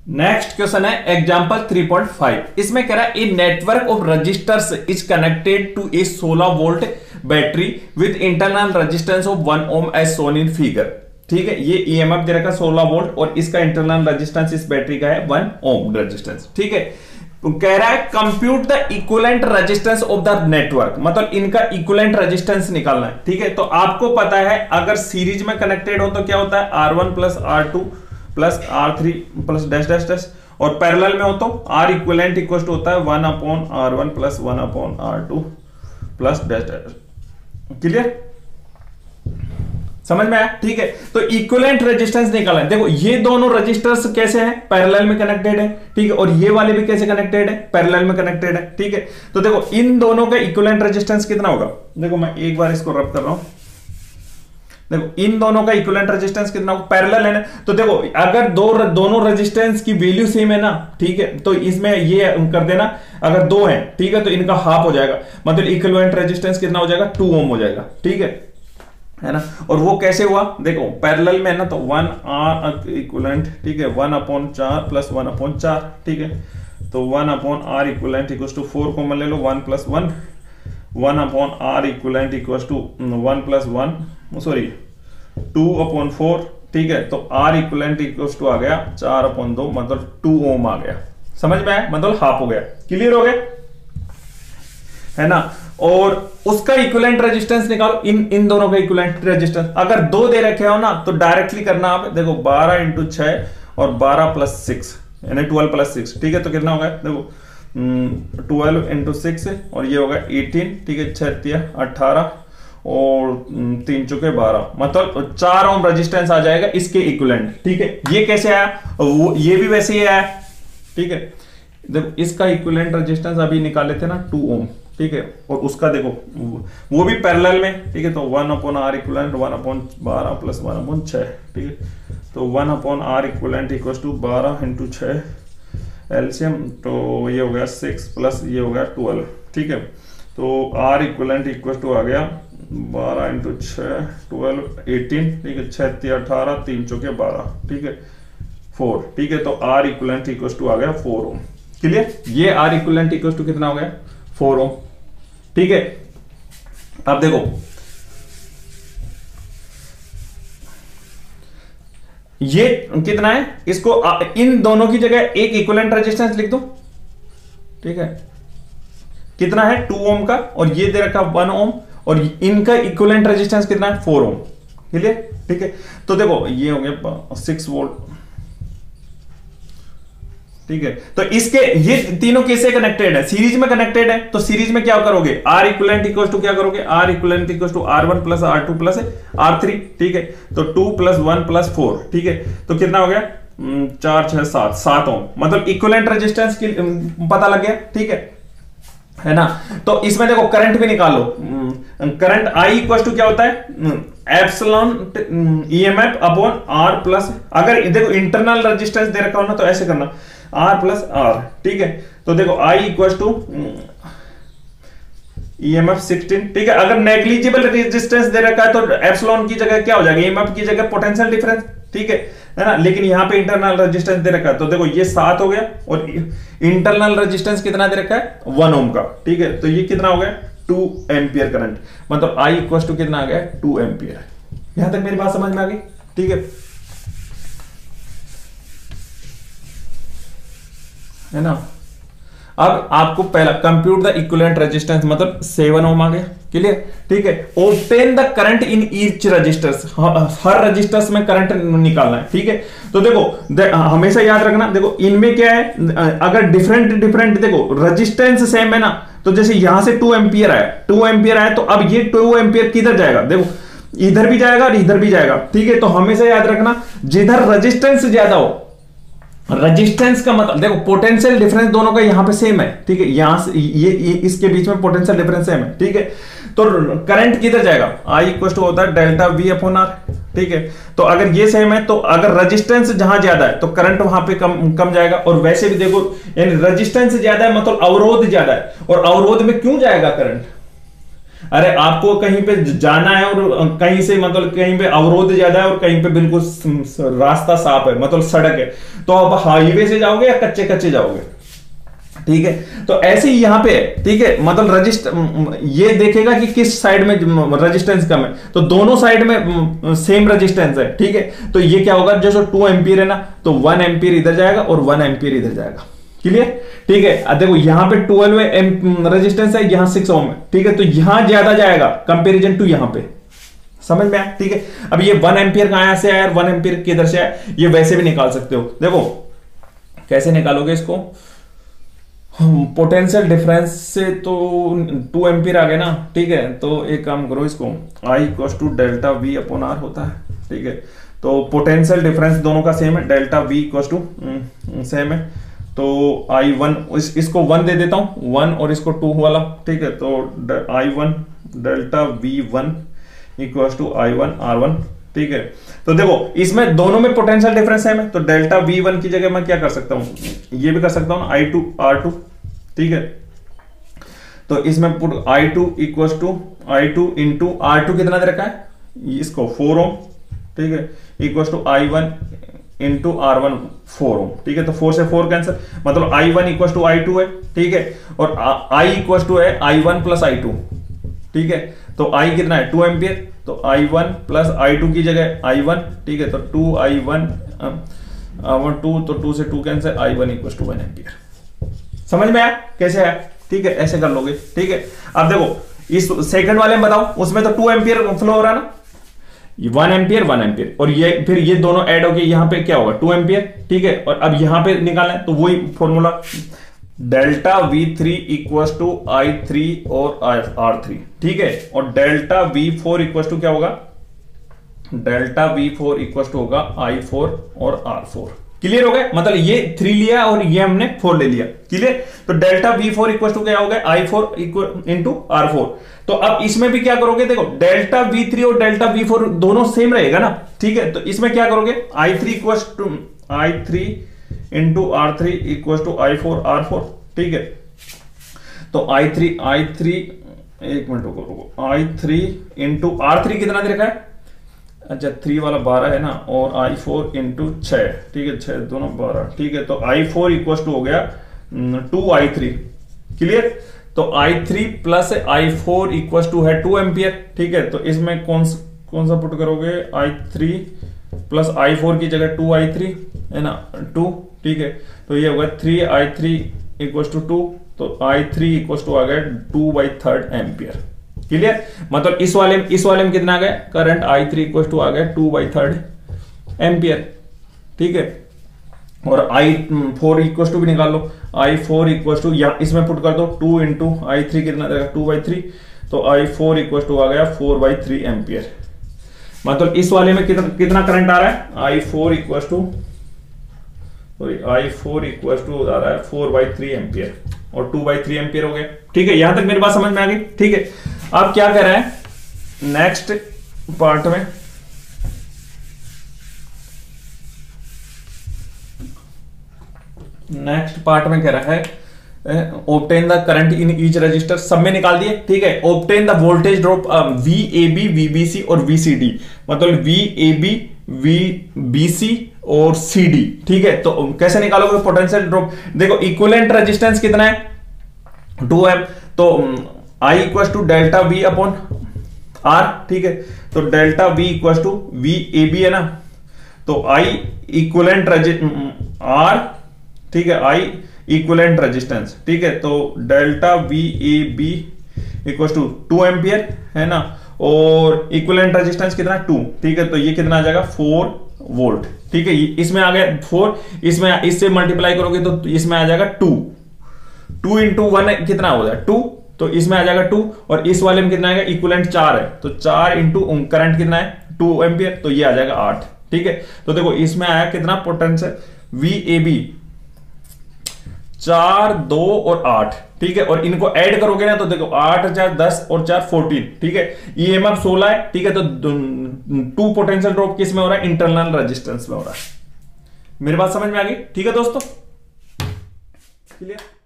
Next question है example 3.5। इसमें कह रहा है a network of registers is connected to a 16 volt battery with internal resistance of 1 ohm as shown in figure. ठीक है, ये ईएमएफ दे रखा 16 वोल्ट और इसका इंटरनल रेजिस्टेंस इस बैटरी का है 1 ओम रेजिस्टेंस। ठीक है, कह रहा है compute the equivalent resistance of the network, मतलब इनका इक्विवेलेंट रेजिस्टेंस निकालना है। ठीक है, तो आपको पता है अगर सीरीज में कनेक्टेड हो तो क्या होता है R1 plus R2 plus R3 plus dash dash dash, और पैरेलल में हो तो R इक्विवेलेंट इक्वल टू होता है 1/R1 plus 1/R2 plus dash dash. Clear, समझ में आया? ठीक है, तो इक्विवेलेंट रेजिस्टेंस निकाला है। देखो ये दोनों रेजिस्टर्स कैसे हैं, पैरेलल में कनेक्टेड है। ठीक है, और ये वाले भी कैसे कनेक्टेड है, पैरेलल में कनेक्टेड है। ठीक है, तो देखो इन दोनों का इक्विवेलेंट रेजिस्टेंस कितना होगा। देखो मैं एक बार इसको रब कर रहा हूं, देखो इन दोनों का इक्विवेलेंट रेजिस्टेंस कितना होगा, पैरेलल है ना। तो देखो अगर दोनों रेजिस्टेंस की वैल्यू सेम है ना, ठीक है, तो इसमें ये कर देना, अगर दो है, ठीक है, तो इनका हाफ हो जाएगा, मतलब इक्विवेलेंट रेजिस्टेंस कितना हो जाएगा, 2 ओम हो जाएगा। ठीक है ना, और वो कैसे हुआ, देखो पैरेलल में है ना, तो 1R इक्विवेलेंट, ठीक है, 1/4 प्लस 1/4। ठीक है, तो 1/R equivalent equals to 4 common ले लो, 1 plus 1, 1/R equivalent equals to 1 plus 1 sorry 2/4। ठीक है, तो R इक्विवेलेंट इक्वल्स टू आ गया 4/2, मतलब 2 ओम आ गया। समझ में आया, मतलब हाफ हो गया। क्लियर हो गया है ना, और उसका इक्विवेलेंट रेजिस्टेंस निकालो, इन दोनों का इक्विवेलेंट रेजिस्टेंस। अगर दो दे रखे हो ना तो डायरेक्टली करना आप, देखो 12 × 6 और 12 + 6 यानी 12 + 6। ठीक है, तो कितना होगा, देखो 12 × 6 और ये होगा 18। ठीक है, 6 × 18 और 3 × 12, मतलब 4 ओम रेजिस्टेंस आ जाएगा इसके इक्विवेलेंट। ठीक है, ये कैसे आया, वो ये भी वैसे ही आया। ठीक है, देखो इसका इक्विवेलेंट रेजिस्टेंस अभी निकाले थे ना 2 ओम। ठीक है, और उसका देखो वो भी पैरेलल में। ठीक है, तो 1/R इक्विवेलेंट 1/12 प्लस 1/6। ठीक है, तो 1/R equivalent equals to 12 × 6 LCM, तो ये हो गया 6 प्लस ये हो गया 12। ठीक है, तो R इक्विवेलेंट इक्वल्स टू आ गया 12 × 6 12 18। ठीक है, 6 × 18 3 × 12। ठीक है, 4। ठीक है, तो R इक्विवेलेंट इक्वल्स टू आ गया 4 ओम। क्लियर, ये R इक्विवेलेंट इक्वल्स टू कितना हो गया, 4 ओम। ठीक है, अब देखो ये कितना है, इसको इन दोनों की जगह एक इक्विवेलेंट रेजिस्टेंस लिख दो। ठीक है, कितना है 2 ओम का, और ये दे रखा 1 ओम, और इनका इक्विवेलेंट रेजिस्टेंस कितना है 4 ओम। क्लियर, ठीक है, तो देखो ये हो गया 6 वोल्ट। ठीक है, तो इसके ये तीनों कैसे कनेक्टेड है, सीरीज में कनेक्टेड है। तो सीरीज में क्या करोगे, R इक्विवेलेंट इक्वल्स टू क्या करोगे, R equivalent equals to R1 plus R2 plus R3। ठीक है, तो 2 + 1 + 4। ठीक है, तो कितना हो गया 4 6 7 ओम, मतलब इक्विवेलेंट रेजिस्टेंस की पता लग गया। ठीक है ना, तो इसमें देखो करंट भी निकाल लो। करंट I इक्वल्स टू क्या होता है, epsilon EMF upon R plus, अगर देखो इंटरनल रेजिस्टेंस दे रखा हो ना तो ऐसे करना R प्लस R। ठीक है, तो देखो I इक्वल्स टू EMF 16। ठीक है, अगर नेग्लिजिबल रेजिस्टेंस दे रखा है तो एप्सिलॉन की जगह क्या हो जाएगा, EMF की जगह पोटेंशियल डिफरेंस। ठीक है ना, लेकिन यहां पे इंटरनल रेजिस्टेंस दे रखा है, तो देखो ये 7 हो गया, और इंटरनल रेजिस्टेंस कितना दे रखा है 1 ओम का। ठीक है, तो ये कितना हो गया 2 एम्पियर करंट, मतलब I इक्वल्स टू कितना आ गया 2 एम्पियर। यहां तक मेरी बात समझ में आ गई। ठीक है ना, अब आपको पहला कंप्यूट द इक्विवेलेंट रेजिस्टेंस, मतलब 7 ओम आ गया। क्लियर, ठीक है, obtain the current in each registers, हर रजिस्टर्स में करंट निकालना है। ठीक है, तो देखो हमेशा याद रखना, देखो इनमें क्या है, अगर डिफरेंट देखो रेजिस्टेंस सेम है ना, तो जैसे यहां से 2 एम्पियर आया, 2 एम्पियर आया, तो अब ये 2 एम्पियर किधर जाएगा, देखो इधर भी जाएगा और इधर भी जाएगा। ठीक है, तो हमेशा याद रखना जिधर रेजिस्टेंस ज्यादा हो, रेजिस्टेंस का मतलब देखो पोटेंशियल डिफरेंस दोनों का यहां पे सेम है। ठीक है, यहां से ये इसके बीच में पोटेंशियल डिफरेंस सेम है। ठीक है, तो करंट किधर जाएगा, I इक्वल टू होता है डेल्टा V अपॉन R। ठीक है, तो अगर ये सेम है तो अगर रेजिस्टेंस जहां ज्यादा है तो करंट वहां पे कम जाएगा, और वैसे भी देखो यानी रेजिस्टेंस ज्यादा है मतलब अवरोध ज्यादा है, और अवरोध में क्यों जाएगा करंट, अरे आपको कहीं पे जाना है और कहीं से मतलब कहीं पे अवरोध ज्यादा है और कहीं पे बिल्कुल रास्ता साफ है, मतलब सड़क है, तो आप हाईवे से जाओगे या कच्चे कच्चे जाओगे, ठीक है। तो ऐसे ही यहां पे है, ठीक है, मतलब रजिस्टर ये देखेगा कि किस साइड में रेजिस्टेंस कम है, तो दोनों साइड में सेम रेजिस्टेंस है, ठीक है। तो ये क्या होगा, जैसे 2 एम्पीयर है ना, तो 1 एम्पीयर इधर जाएगा और 1 एम्पीयर इधर जाएगा, क्लियर, ठीक है। अब देखो यहां पे 12 रेजिस्टेंस है, यहां 6 ओम है, ठीक है, तो यहां ज्यादा जाएगा कंपेरिजन टू यहां पे, समझ में आया, ठीक है। अब ये 1 एम्पीयर कहां से आया, 1 एम्पीयर किधर से आया, ये वैसे भी निकाल सकते हो। देखो कैसे निकालोगे इसको, पोटेंशियल डिफरेंस से तो 2 एम्पीयर आ गए ना, ठीक है। तो एक काम करो, इसको I equal to delta V upon R होता है, ठीक है। तो पोटेंशियल डिफरेंस दोनों का सेम है, delta V equal to same है, तो I1 इसको 1 दे देता हूं, 1 और इसको 2 वाला, ठीक है। तो I1 delta V1 equal to I1 R1, ठीक है। तो देखो इसमें दोनों में पोटेंशियल डिफरेंस सेम है, तो डेल्टा V1 की जगह मैं क्या कर सकता हूं, ये भी कर सकता हूं I2 R2, ठीक है। तो इसमें put I2 equal to I2 into R2 कितना दे रखा है इसको 4 ओम, ठीक है, equal to I1 into R1 4 ओम, ठीक है। तो 4 से 4 कैंसिल, मतलब I1 इक्वल टू I2 है, ठीक है, और I इक्वल टू है I1 प्लस I2, ठीक है। तो I कितना है 2 एम्पियर, तो I1 प्लस I2 की जगह I1, ठीक है, तो 2I1 2, तो 2 से 2 cancel, I1 equal to 1 ampere. समझ में आया कैसे है, ठीक है, ऐसे कर लोगे, ठीक है। अब देखो इस सेकंड वाले में बताओ, उसमें तो 2 एम्पियर फ्लो हो रहा है ना, 1 एम्पियर 1 एम्पियर, और ये फिर ये दोनों ऐड हो गए, यहां पे क्या होगा 2 एम्पियर, ठीक है। और अब यहां पे निकालना है, तो वही formula delta V3 equal to I3 और R3, ठीक है। और डेल्टा V4 इक्वल टू क्या होगा, डेल्टा V4 इक्वल टू होगा I4 और R4, क्लियर हो गया। मतलब ये 3 लिया और ये हमने 4 ले लिया, क्लियर। तो डेल्टा V4 इक्वल टू क्या हो गया, I4 इक्वल इंटू R4। तो अब इसमें भी क्या करोगे, देखो डेल्टा V3 और डेल्टा V4 दोनों सेम रहेगा ना, ठीक है। तो इसमें क्या करोगे, I3 equal to I3 into R3 equal to I4 R4, ठीक है। तो I3 एक मिनट रुको, I3 इंटू R3 कितना दे रखा है, अच्छा 3 वाला 12 है ना, और I4 इंटू 6, ठीक है, 6 दोनों 12, ठीक है। तो I4 इक्वल टू हो गया 2I3, क्लियर। तो I3 plus I4 equal to है 2 एम्पियर, ठीक है। तो इसमें कौन सा पुट करोगे, I3 प्लस I4 की जगह 2I3 है ना, 2, ठीक है। तो ये होगा 3I3 इक्वल टू 2, तो I3 इक्वल टू आ गया 2/3 एम्पियर, क्लियर। मतलब इस वाले में कितना आ गया करंट, I3 इक्वल टू आ गया 2/3 एम्पियर, ठीक है। और I4 इक्वल टू भी निकाल लो, I4 इक्वल टू या इसमें पुट कर दो 2 इंटू I3 कितना देगा 2/3, तो I4 इक्वल टू आ गया 4/3 एम्पियर। मतलब इस वाले में कितना करंट आ रहा है, I4 इक्वल टू आ रहा है 4/3 एम्पियर, और 2/3 एम्पियर हो गया, ठीक है। यहां तक मेरी बात समझ में आ गई, ठीक है। अब क्या कर रहा है नेक्स्ट पार्ट में, कह रहा है obtain the current in each register, सब में निकाल दिए, ठीक है। Obtain the voltage drop VAB VBC और VCD, मतलब VAB VBC और CD, ठीक है। तो कैसे निकालोगे पोटेंशियल ड्रॉप, देखो इक्विवेलेंट रेजिस्टेंस कितना है 2M, तो I equal to delta V upon R, ठीक है। तो delta V equal to VAB है ना, तो I इक्विवेलेंट R, ठीक है, I इक्विवेलेंट रेजिस्टेंस, ठीक है। तो delta VAB equal to 2 ampere है ना, और इक्विवेलेंट रेजिस्टेंस कितना 2, ठीक है। तो ये कितना आ जाएगा 4 वोल्ट, ठीक है। इसमें आ गया 4, इसमें इससे मल्टीप्लाई करोगे तो इसमें आ जाएगा 2 इंटू 1 कितना हो जाएगा 2, तो इसमें आ जाएगा 2, और इस वाले में कितना आएगा इक्विवेलेंट 4 है, तो 4 इंटू करंट कितना है 2 एम्पियर, तो ये आ जाएगा 8, ठीक है। तो देखो इसमें आया कितना पोटेंशियल VAB 4, 2 और 8, ठीक है। और इनको ऐड करोगे ना, तो देखो 8 4 10 और 4 14, ठीक है। EMF 16 है, ठीक है। तो 2 पोटेंशियल ड्रॉप किस में हो रहा है, इंटरनल रेजिस्टेंस में हो रहा है। मेरी बात समझ में आ गई, ठीक है दोस्तों, क्लियर।